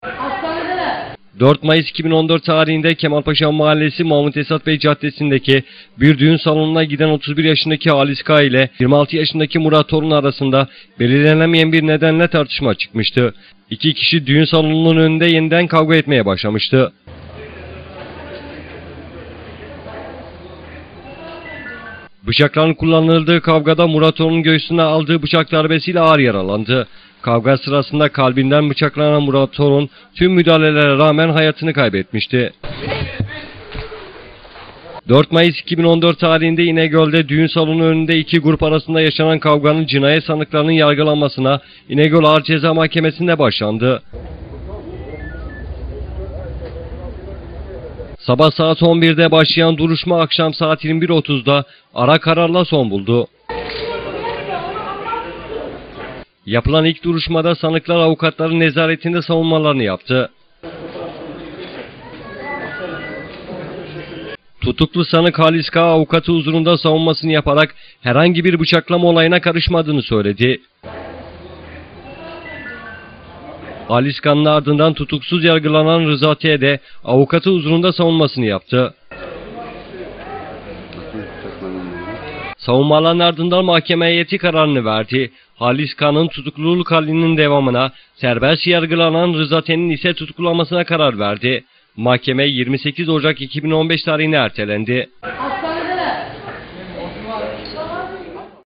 4 Mayıs 2014 tarihinde Kemalpaşa Mahallesi Mahmut Esat Bey Caddesi'ndeki bir düğün salonuna giden 31 yaşındaki Halis K ile 26 yaşındaki Murat Torun arasında belirlenemeyen bir nedenle tartışma çıkmıştı. İki kişi düğün salonunun önünde yeniden kavga etmeye başlamıştı. Bıçakların kullanıldığı kavgada Murat Torun'un göğsüne aldığı bıçak darbesiyle ağır yaralandı. Kavga sırasında kalbinden bıçaklanan Murat Torun tüm müdahalelere rağmen hayatını kaybetmişti. 4 Mayıs 2014 tarihinde İnegöl'de düğün salonu önünde iki grup arasında yaşanan kavganın cinayet sanıklarının yargılanmasına İnegöl Ağır Ceza Mahkemesi'nde başlandı. Sabah saat 11'de başlayan duruşma akşam saat 21.30'da ara kararla son buldu. Yapılan ilk duruşmada sanıklar avukatların nezaretinde savunmalarını yaptı. Tutuklu sanık Halis K. avukatı huzurunda savunmasını yaparak herhangi bir bıçaklama olayına karışmadığını söyledi. Halis K'nın ardından tutuksuz yargılanan Rıza T. de avukatı huzurunda savunmasını yaptı. Savunmaların ardından mahkeme heyeti kararını verdi. Halis K'nın tutukluluk halinin devamına, serbest yargılanan Rıza T'nin ise tutuklanmasına karar verdi. Mahkeme 28 Ocak 2015 tarihine ertelendi.